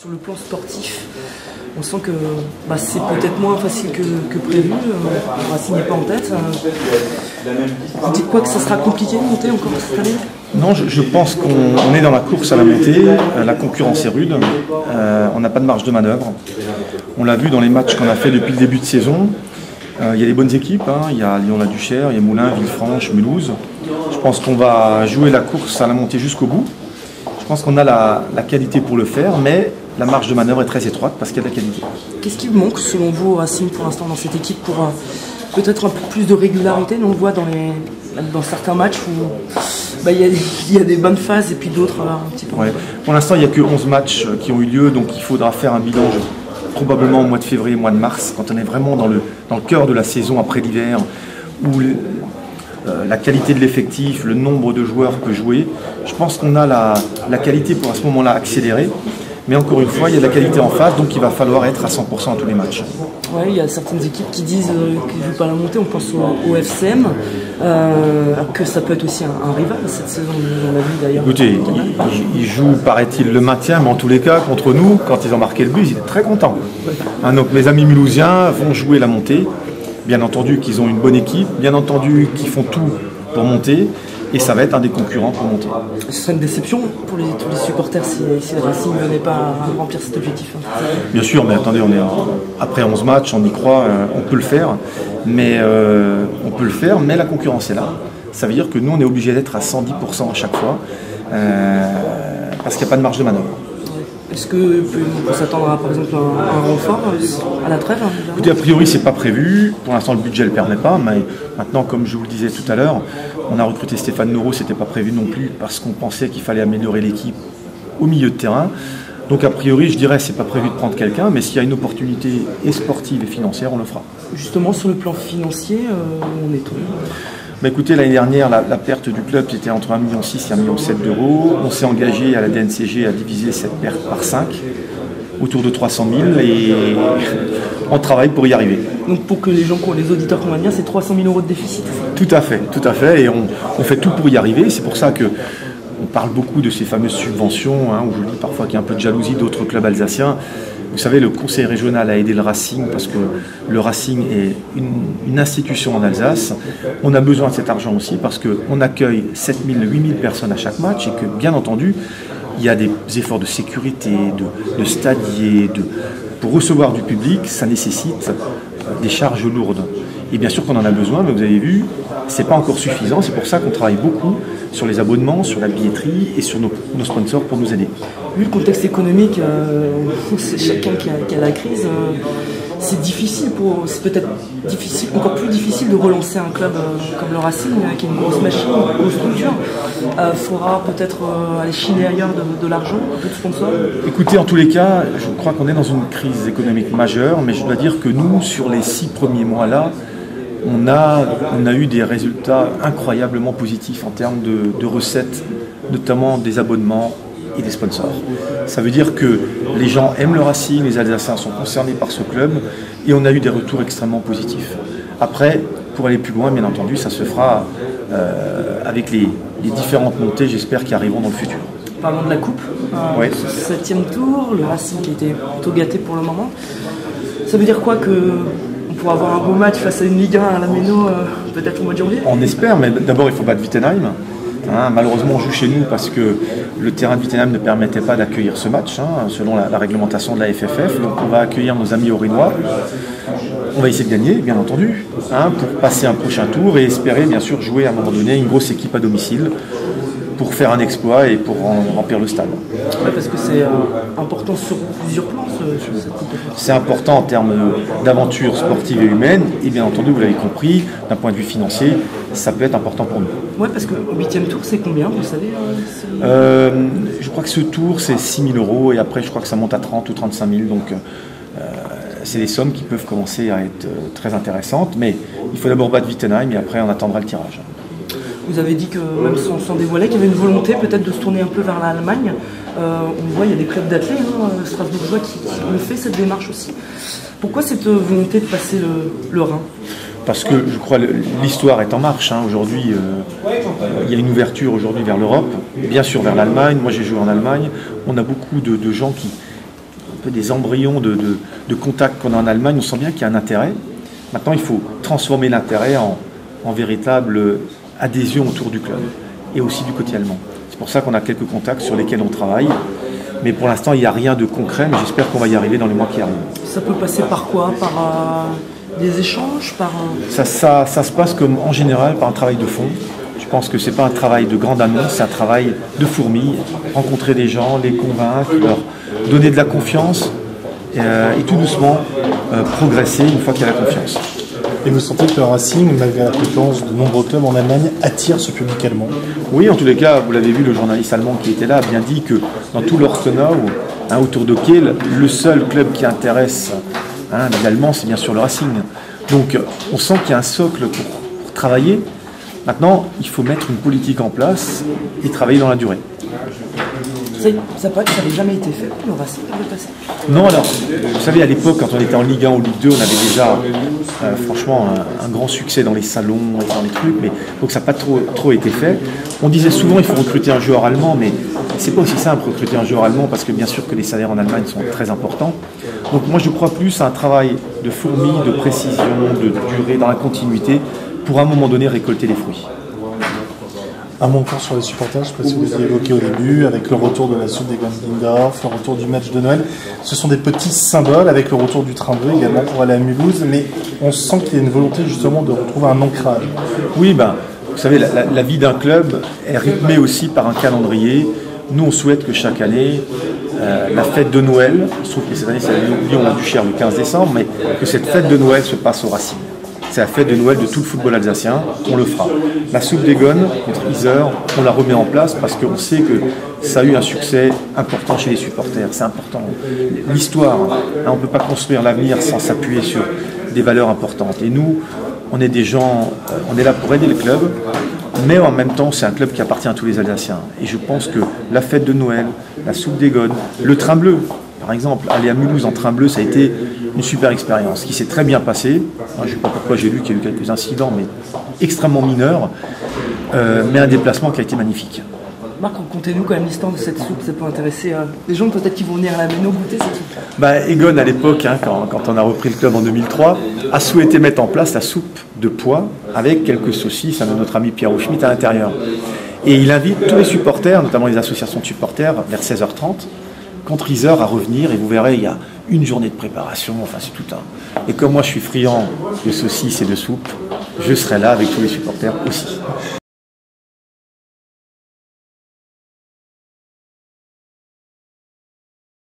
Sur le plan sportif, on sent que c'est peut-être moins facile que prévu. Le Racing n'est pas en tête. Vous dites quoi, que ça sera compliqué de monter encore cette année? Non, je pense qu'on est dans la course à la montée. La concurrence est rude. On n'a pas de marge de manœuvre. On l'a vu dans les matchs qu'on a fait depuis le début de saison. Il y a des bonnes équipes. Il y a Lyon-la-Duchère, il y a Moulins, Villefranche, Mulhouse. Je pense qu'on va jouer la course à la montée jusqu'au bout. Je pense qu'on a la qualité pour le faire, mais la marge de manœuvre est très étroite parce qu'il y a de la qualité. Qu'est-ce qui manque selon vous au Racing pour l'instant dans cette équipe pour peut-être un peu plus de régularité? On le voit dans certains matchs où il y a des bonnes phases et puis d'autres un petit peu. Ouais. Pour l'instant, il n'y a que 11 matchs qui ont eu lieu, donc il faudra faire un bilan probablement au mois de février, mois de mars, quand on est vraiment dans le cœur de la saison après l'hiver, où la qualité de l'effectif, le nombre de joueurs peut jouer. Je pense qu'on a la qualité pour à ce moment-là accélérer. Mais encore une fois, il y a de la qualité en face, donc il va falloir être à 100% à tous les matchs. Oui, il y a certaines équipes qui disent qu'ils ne jouent pas la montée. On pense au FCM, que ça peut être aussi un rival cette saison. On l'a vu d'ailleurs. Écoutez, ils jouent, paraît-il, le maintien, mais en tous les cas, contre nous, quand ils ont marqué le but, ils étaient très contents. Donc mes amis mulhousiens vont jouer la montée. Bien entendu qu'ils ont une bonne équipe, bien entendu qu'ils font tout pour monter. Et ça va être un des concurrents pour monter. Ce serait une déception pour tous les supporters si le Racing ne venait pas à remplir cet objectif. Bien sûr, mais attendez, après 11 matchs, on y croit, on peut le faire. Mais la concurrence est là. Ça veut dire que nous, on est obligé d'être à 110% à chaque fois, parce qu'il n'y a pas de marge de manœuvre. Est-ce qu'on peut s'attendre à, par exemple, un renfort à la trêve? Écoutez, a priori, c'est pas prévu. Pour l'instant, le budget ne le permet pas. Mais maintenant, comme je vous le disais tout à l'heure, on a recruté Stéphane Noro, c'était pas prévu non plus, parce qu'on pensait qu'il fallait améliorer l'équipe au milieu de terrain. Donc, a priori, je dirais, c'est pas prévu de prendre quelqu'un, mais s'il y a une opportunité et sportive et financière, on le fera. Justement, sur le plan financier, on est tout. Écoutez, l'année dernière, la perte du club était entre 1,6 million et 1,7 million d'euros. On s'est engagé à la DNCG à diviser cette perte par 5, autour de 300 000, et on travaille pour y arriver. Donc pour que les auditeurs comprennent bien, c'est 300 000 euros de déficit? Tout à fait, et on fait tout pour y arriver. C'est pour ça qu'on parle beaucoup de ces fameuses subventions, où je dis parfois qu'il y a un peu de jalousie d'autres clubs alsaciens. Vous savez, le conseil régional a aidé le Racing parce que le Racing est une institution en Alsace. On a besoin de cet argent aussi parce qu'on accueille 7 000, 8 000 personnes à chaque match et que, bien entendu, il y a des efforts de sécurité, de stadier. Pour recevoir du public, ça nécessite des charges lourdes. Et bien sûr qu'on en a besoin, mais vous avez vu, ce n'est pas encore suffisant. C'est pour ça qu'on travaille beaucoup sur les abonnements, sur la billetterie et sur nos sponsors pour nous aider. Vu le contexte économique, c'est chacun qui a la crise, c'est difficile c'est peut-être encore plus difficile de relancer un club comme le Racing, qui est une grosse machine, une grosse structure. Il faudra peut-être aller chiner ailleurs de l'argent, un peu de sponsors. Écoutez, en tous les cas, je crois qu'on est dans une crise économique majeure, mais je dois dire que nous, sur les 6 premiers mois-là, on a eu des résultats incroyablement positifs en termes de recettes, notamment des abonnements et des sponsors. Ça veut dire que les gens aiment le Racing, les Alsaciens sont concernés par ce club et on a eu des retours extrêmement positifs. Après, pour aller plus loin, bien entendu, ça se fera avec les différentes montées, j'espère, qui arriveront dans le futur. Parlons de la coupe, oui. 7e tour, le Racing qui a été plutôt gâté pour le moment. Ça veut dire quoi on pourra avoir un beau match face à une Ligue 1 à la Méno, peut-être au mois de janvier? On espère, mais d'abord il faut battre Wittenheim. Malheureusement, on joue chez nous parce que le terrain de Wittenheim ne permettait pas d'accueillir ce match, selon la réglementation de la FFF. Donc on va accueillir nos amis orinois. On va essayer de gagner, bien entendu, pour passer un prochain tour et espérer, bien sûr, jouer à un moment donné une grosse équipe à domicile pour faire un exploit et pour remplir le stade. Ouais, parce que c'est important sur plusieurs plans, cette coupe. C'est important en termes d'aventure sportive et humaine, et bien entendu, vous l'avez compris, d'un point de vue financier, ça peut être important pour nous. Oui, parce que au 8e tour, c'est combien, vous savez Je crois que ce tour, c'est 6 000 euros, et après, je crois que ça monte à 30 ou 35 000, donc c'est des sommes qui peuvent commencer à être très intéressantes, mais il faut d'abord battre Wittenheim, et après, on attendra le tirage. Vous avez dit que, même sans dévoiler, qu'il y avait une volonté peut-être de se tourner un peu vers l'Allemagne. On voit, il y a des clubs d'athlètes strasbourgeois qui ont fait cette démarche aussi. Pourquoi cette volonté de passer le Rhin? Parce que je crois que l'histoire est en marche. Aujourd'hui, il y a une ouverture aujourd'hui vers l'Europe, bien sûr vers l'Allemagne. Moi, j'ai joué en Allemagne. On a beaucoup de gens peu des embryons de contacts qu'on a en Allemagne, on sent bien qu'il y a un intérêt. Maintenant, il faut transformer l'intérêt en véritable adhésion autour du club et aussi du côté allemand. C'est pour ça qu'on a quelques contacts sur lesquels on travaille. Mais pour l'instant, il n'y a rien de concret, mais j'espère qu'on va y arriver dans les mois qui arrivent. Ça peut passer par quoi? Par des échanges, ça se passe comme en général par un travail de fond. Je pense que ce n'est pas un travail de grande annonce, c'est un travail de fourmi. Rencontrer des gens, les convaincre, leur donner de la confiance et tout doucement progresser une fois qu'il y a la confiance. Et vous sentez que le Racing, malgré la concurrence de nombreux clubs en Allemagne, attire ce public allemand? Oui, en tous les cas, vous l'avez vu, le journaliste allemand qui était là a bien dit que dans tout l'Ortenau, autour de Kiel, le seul club qui intéresse les Allemands, c'est bien sûr le Racing. Donc on sent qu'il y a un socle pour travailler. Maintenant, il faut mettre une politique en place et travailler dans la durée. Ça paraît que ça n'avait jamais été fait, le Racing, le passé. Non, alors, vous savez, à l'époque, quand on était en Ligue 1 ou Ligue 2, on avait déjà, franchement, un grand succès dans les salons et dans les trucs, mais donc ça n'a pas trop été fait. On disait souvent qu'il faut recruter un joueur allemand, mais c'est pas aussi simple recruter un joueur allemand, parce que bien sûr que les salaires en Allemagne sont très importants. Donc moi, je crois plus à un travail de fourmi, de précision, de durée, dans la continuité, pour à un moment donné récolter les fruits. Un mot encore sur les supporters, je ne sais pas si vous l'avez évoqué au début, avec le retour de la soupe des Gandindorf, le retour du match de Noël. Ce sont des petits symboles, avec le retour du train bleu également pour aller à Mulhouse, mais on sent qu'il y a une volonté justement de retrouver un ancrage. Oui, vous savez, la vie d'un club est rythmée aussi par un calendrier. Nous, on souhaite que chaque année, la fête de Noël, je trouve que cette année, c'est Lyon-la-Duchère le 15 décembre, mais que cette fête de Noël se passe au Racing. C'est la fête de Noël de tout le football alsacien, on le fera. La soupe des Gones contre Iser, on la remet en place parce qu'on sait que ça a eu un succès important chez les supporters, c'est important. L'histoire, on ne peut pas construire l'avenir sans s'appuyer sur des valeurs importantes. Et nous, on est des gens, on est là pour aider le club, mais en même temps, c'est un club qui appartient à tous les Alsaciens. Et je pense que la fête de Noël, la soupe des Gones, le train bleu, par exemple, aller à Mulhouse en train bleu, ça a été une super expérience qui s'est très bien passée. Je ne sais pas pourquoi j'ai lu qu'il y a eu quelques incidents, mais extrêmement mineurs, mais un déplacement qui a été magnifique. Marc, racontez-nous quand même l'histoire de cette soupe, ça peut intéresser les gens peut-être qui vont venir à la Méno goûter cette soupe. Egon, à l'époque, quand on a repris le club en 2003, a souhaité mettre en place la soupe de pois avec quelques saucisses de notre ami Pierre Schmitt à l'intérieur. Et il invite tous les supporters, notamment les associations de supporters, vers 16h30, contre Iser à revenir, et vous verrez, il y a une journée de préparation, enfin c'est tout un... Et comme moi je suis friand de saucisses et de soupe, je serai là avec tous les supporters aussi.